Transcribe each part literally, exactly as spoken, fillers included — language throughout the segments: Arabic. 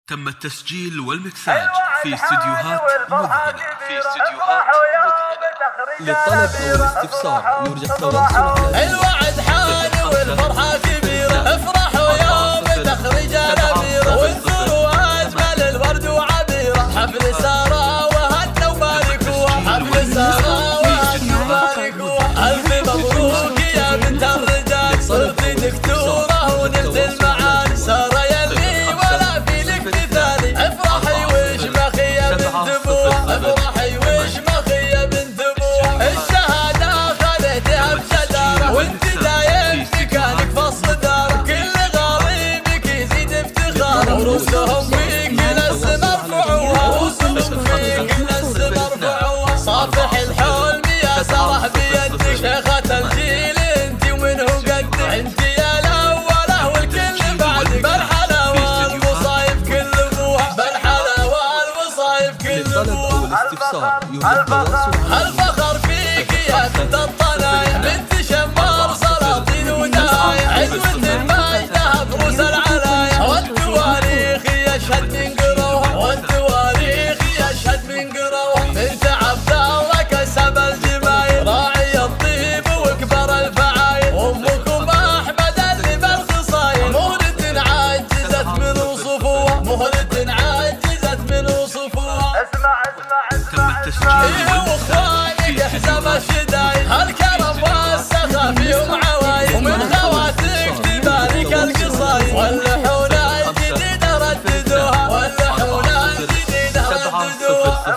تم التسجيل والمكساج في استديوهات مذهلة في استديوهات مذهلة. للطلب أو الاستفسار يرجى التواصل على الوعد حان والفرحة كبيرة، افرحوا يوم تخرج الأميرة، وانثروا أجمل الورد وعبيرة، حفل سارة وهنا وباركوها، حفل سارة وهنا وباركوها. ألف مبروك يا بنت الرجال، صرتي دكتورة ونلت المعالي، سارة يلي ولا في لك مثالي، افرحي وش مخي يا بنت ابوها، افرحي وش مخي يا بنت ابوها. الشهادة خذيتها بجدارة وانت دايم مكانك فصل دارة، كل غريبك يزيد افتخارا، ورسلهم فيك للسما ارفعوها، ورسلهم فيك للسما ارفعوها. صافح الحلم يا سرح بيدك، شيخة الجيل انت ومنه قدك، انت يا الاولى والكل بعدك، بالحلاوة والمصايب كل ابوها، بالحلاوة والمصايب كل ابوها. الاستفسار يرجى التواصل على الفخر فيك يا بنت الطنايا، بنت شمار سلاطين ودايا، عزوة المجدها بروس العلايا، والتواريخ يشهد من قروها، والتواريخ يشهد من قروها. بنت عبد الله كسب الجمايل، راعي الطيب وكبر الفعايل، امكم احمد اللي بالخصايل، مهلة عجزت من وصفوها، مهلة عجزت من وصفوها. اسمع اسمع اسمع التسجيل واخوانك احزم الشدايد، هالكرم والسخا فيهم عوايد، ومن خواتك تبارك القصايد، واللحون الجديدة رددوها، واللحون الجديدة رددوها.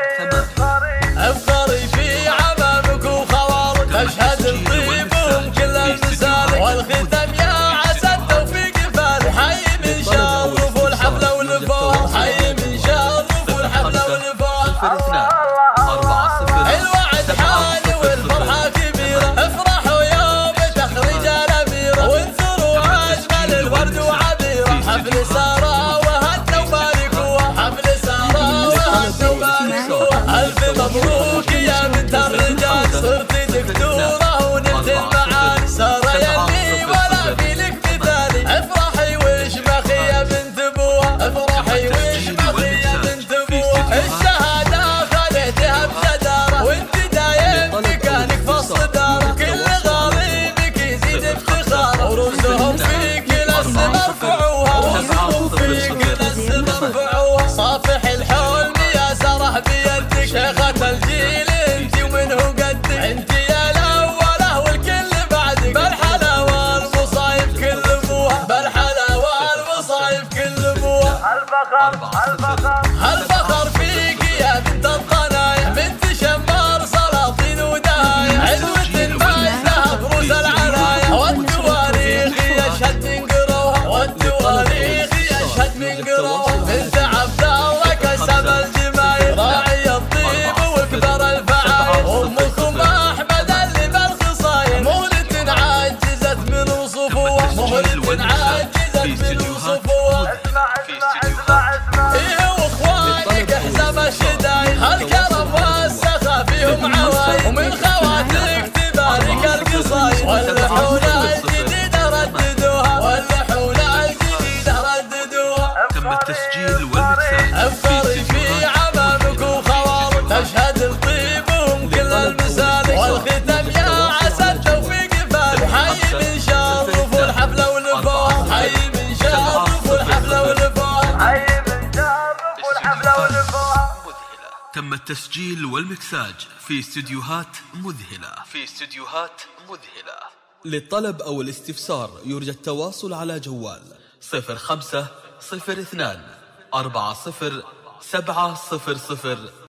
افخري في عمامك وخوالك، تشهد الطيب كل المسالك، والختم يا عسى التوفيق فالك، حي من شرف الحفلة ولفوها، حي من شرف الحفلة ولفوها. الوعد حان والفرحة كبيرة، افرحوا يوم تخرج الأميرة، وانثروا أجمل الورد وعبيرة، حفل سارة وهنا وباركوها، حفل سارة وهنا وباركوها. ألف مبروك يا بنت الرجال، صرتي دكتورة ونلت المعالي، سارة يلي ولا في لك مثالي، افرحي وش مخي يا بنت ابوها، افرحي وش مخي يا بنت ابوها. الشهادة خذيتها بجدارة وانت دايم مكانك فصل دارة، كل غريبك يزيد افتخارا، ورسلهم فيك للسما ارفعوها، ورسلهم فيك للسما ارفعوها. صافح الحلم يا سرح بيدك، شيخة الجيل انت ومنه قدك، انت يا الاولى والكل بعدك، بالحلاوة والمصايب كل ابوها، بالحلاوة والمصايب كل ابوها. الفخر الفخر الفخر فيك يا بنت الطنايا، بنت شمار سلاطين ودايا، عزوة المجدها بروس العلايا، والتواريخ يشهد من قروها، والتواريخ يشهد من قروها. بنت عبد الله كسب الجمايل، راعي الطيب وكبر الفعايل، امكم احمد اللي بالخصايل، مهلة عجزت من وصفوها، مهلة عجزت من وصفوها. اسمع اسمع اسمع اسمع ايه واخوانك احزم الشدايد، هالكرم والسخا فيهم عوايد، ومن خواتك تبارك القصايد، واللحون الجديدة رددوها، واللحون الجديدة رددوها. تم التسجيل والمكساج افخري في عمامك وخوالك، تشهد الطيب كل المسالك، والختم يا عسى التوفيق فالك، حي من شرف الحفلة ولفوها، حي من شرف الحفلة ولفوها، حي من شرف الحفلة ولفوها. تم التسجيل والمكساج في استديوهات مذهلة في استديوهات مذهلة. للطلب أو الاستفسار يرجى التواصل على جوال صفر خمسة صفر اثنان أربعة صفر سبعة صفر صفر